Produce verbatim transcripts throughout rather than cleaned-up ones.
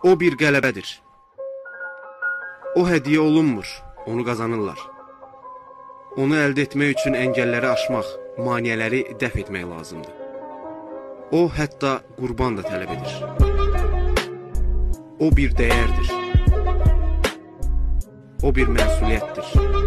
O bir qələbədir. O hədiyyə olunmur, onu qazanırlar. Onu əldə etmək üçün əngəlləri aşmaq, maneələri dəf etmək lazımdır. O, hətta qurban da tələb edir. O bir dəyərdir. O bir məsuliyyətdir.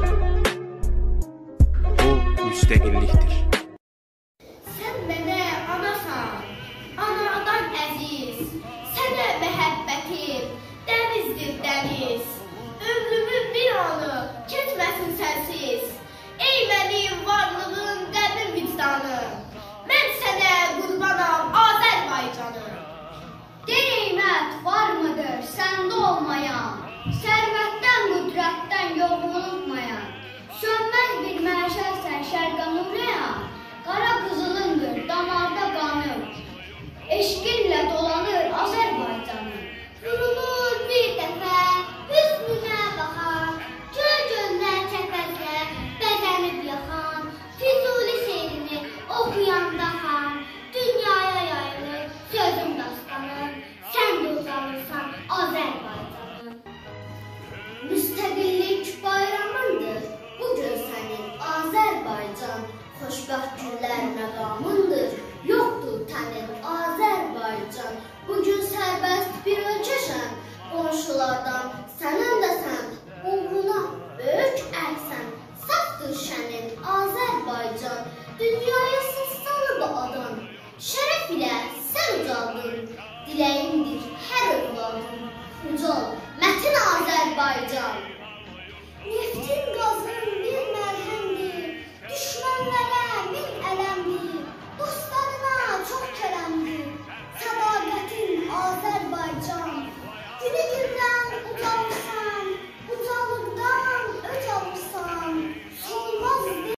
O, müstəqillikdir. Sən mənə anasan, anadan əziz, sənə məhəbbətim, dənizdir dəniz. Ömrümün bir anı keçməsin sənsiz. Ey mənim varlığın, qəbir vicdanım, mən sənə qurbanam Azərbaycanım. Qeymət var mıdır səndə olmayan, sərvətdən, qüdrətdən yoğrulmayan, sönməz bir məşəlsən şərqə nurlayan, qara qızılındır damarda qanım, eşqinlə dolanır Azərbaycanım. Vurulur bir dəfə, hüsnünə baxan, göl-göllər çəpəzlə bəzənib yaxan, Füzuli şeirini oxuyanda xan, dünyaya yayılır sözüm dastanı, sən də uzanırsan Azərbaycanım. Müstəqillik bayramındır bugün sənin Azərbaycan, xoşbəxt günlər məqamındır.